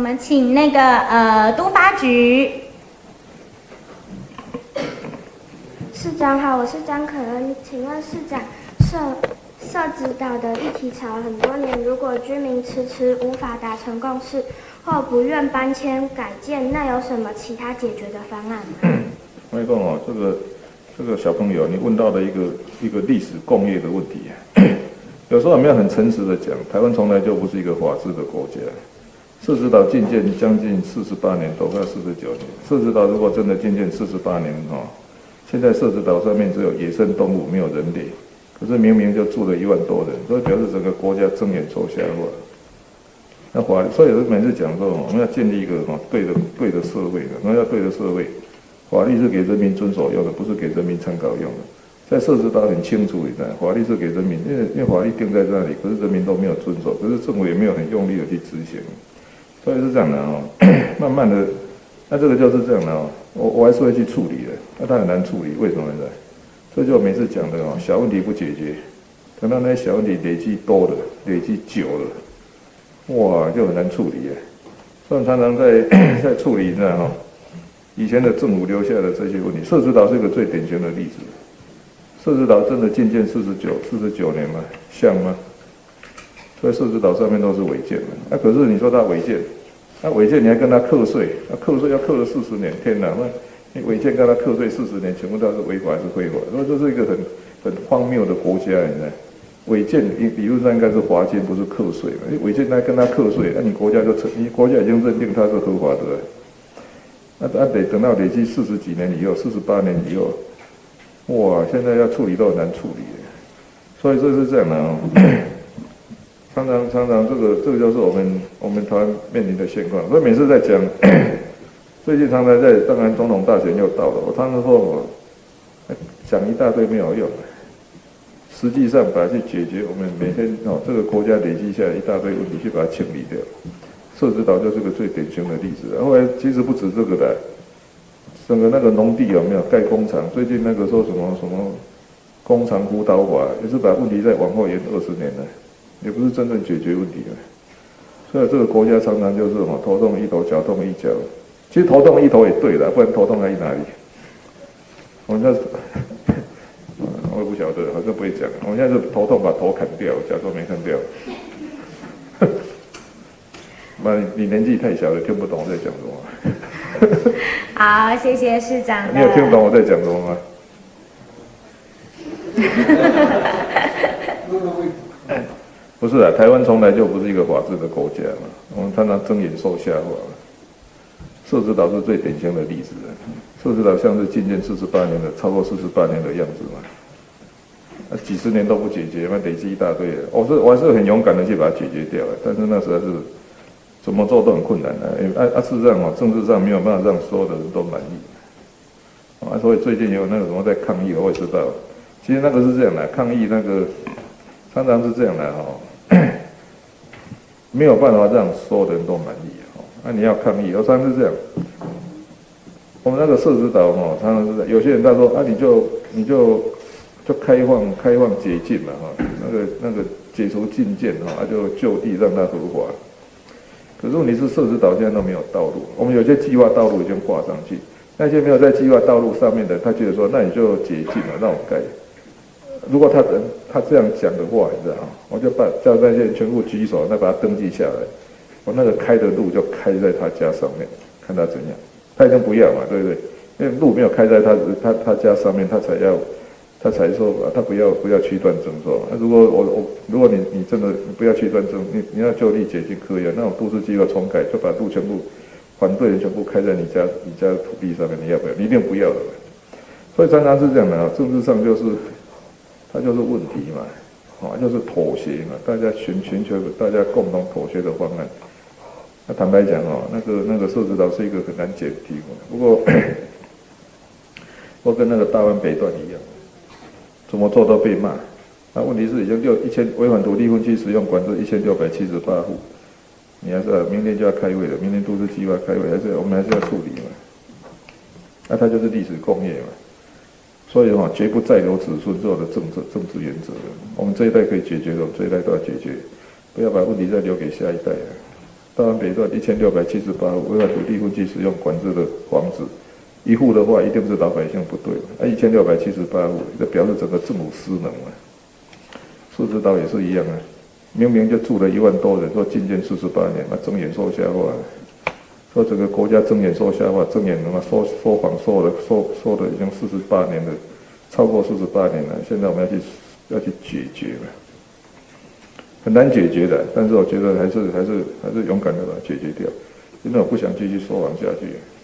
们请那个都发局。 市长好，我是张可恩，请问市长，社子岛的议题吵了很多年，如果居民迟迟无法达成共识，或不愿搬迁改建，那有什么其他解决的方案吗？ 我跟你讲哦，这个小朋友，你问到的一个历史共业的问题，有时候我们要很诚实的讲，台湾从来就不是一个法治的国家。社子岛禁建将近48年多，快49年。社子岛如果真的禁建48年哦，现在社子岛上面只有野生动物，没有人类，可是明明就住了1万多人，所以表示整个国家睁眼说瞎话。那所以每次讲说，我们要建立一个对的社会的，然后要对的社会。法律是给人民遵守用的，不是给人民参考用的。在社子岛很清楚，法律是给人民，因为法律定在那里，可是人民都没有遵守，可是政府也没有很用力的去执行，所以是这样的哦。慢慢的，那这个就是这样的哦。我还是会去处理的，那它很难处理，为什么呢？这就我每次讲的哦，小问题不解决，等到那些小问题累积多了，累积久了，哇，就很难处理耶。所以常常在处理那哈。以前的政府留下的这些问题，社子岛是一个最典型的例子。社子岛真的禁建49年吗？像吗？所以社子岛上面都是违建的。那可是你说它违建，那违建你还跟他课税，那课税要课了40年，天哪！那你违建跟他课税40年，全部都是违法还是非法？所以这是一个很荒谬的国家，你知道？违建理论上应该是罚金，不是课税嘛？你违建还跟他课税，那你国家已经认定它是合法的了。那得等到累积40几年以后，48年以后，哇！现在要处理都很难处理，所以这是这样的哦。常常这个就是我们台湾面临的现况。所以每次在讲，最近常常当然总统大选又到了，我常常说讲一大堆没有用，实际上把它去解决我们每天这个国家累积下来一大堆问题，去把它清理掉。社子岛就是个最典型的例子。后来其实不止这个的，整个那个农地有没有盖工厂？最近那个说什么工厂辅导法，也是把问题再往后延20年了，也不是真正解决问题了。所以这个国家常常就是头痛医头，脚痛医脚。其实头痛医头也对了，不然头痛在哪里？我们我也不晓得，好像不会讲。我们现在是头痛把头砍掉，假装没看掉。你年纪太小了，听不懂我在讲什么。 好，谢谢市长。 你有听懂我在讲什么吗？不是啊，台湾从来就不是一个法治的国家嘛，我们常常睁眼说瞎话。社子岛是最典型的例子了，社子岛像是禁建48年的，超过48年的样子嘛，几十年都不解决，累积一大堆。我还是很勇敢的去把它解决掉了，但是那实在是。怎么做都很困难的，事实上政治上没有办法让所有的人都满意，所以最近有那个什么在抗议，我也知道，其实那个是这样的，抗议那个常常是这样的没有办法让所有的人都满意那你要抗议，常常是这样，我们那个社子岛常常是这样，有些人他说你就开放解禁嘛那个解除禁建就地让它合法。可是问题是，社子岛现在都没有道路。我们有些计划道路已经挂上去，那些没有在计划道路上面的，他觉得说，那你就解禁了，让我盖。如果他这样讲的话，你知道我就叫那些人全部举手，那把它登记下来。我那个开的路就开在他家上面，看他怎样。他已经不要嘛，对不对？因为路没有开在他家上面，他才说他不要区段征收。那如果你真的不要区段征，你要就地解禁可以啊。那种都市计划重改，就把路全部反对人全部开在你家土地上面，你要不要？你一定不要的。所以常常是这样的政治上它就是问题嘛，就是妥协嘛，大家寻求大家共同妥协的方案。那坦白讲那个社子岛是一个很难解的题目。不过我跟那个大湾北段一样。怎么做都被骂，那问题是已经违反土地分区使用管制1678户，你还是明天就要开会了，明天都市计划开会，我们还是要处理嘛。那它就是历史工业嘛，所以绝不再留子孙这样的政治原则。我们这一代可以解决的，我们这一代都要解决，不要把问题再留给下一代大安北段1678户违反土地分区使用管制的房子，1户的话一定是老百姓不对1678户，这表示整个政府失能嘛。市指导也是一样啊，明明就住了1万多人，说禁建48年，那睁眼说瞎话。说整个国家睁眼说瞎话，睁眼的话说谎说的已经48年了，超过48年了。现在我们要去解决嘛，很难解决的。但是我觉得还是勇敢的把它解决掉，因为我不想继续说谎下去。